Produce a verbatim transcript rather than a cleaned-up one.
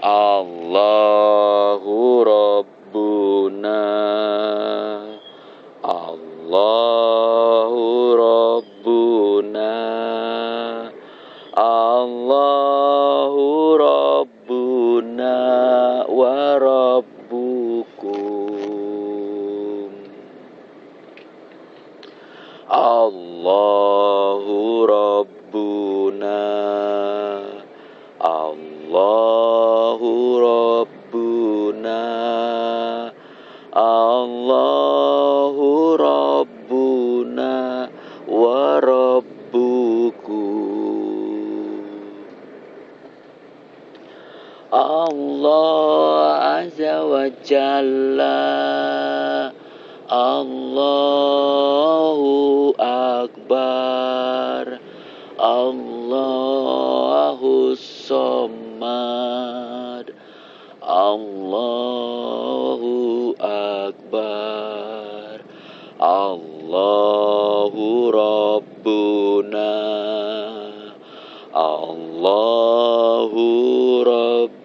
Allahu Rabbuna, Allahu Rabbuna, Allahu Rabbuna wa Rabbukum. Allahu Rabbuna, Allahu Rabbuna, Allahu Rabbuna wa Rabbukum. Allah Azza wa Jalla, Allahu Akbar, Allahu Samad, Allahu Akbar, Allahu Rabbuna, Allahu Rabb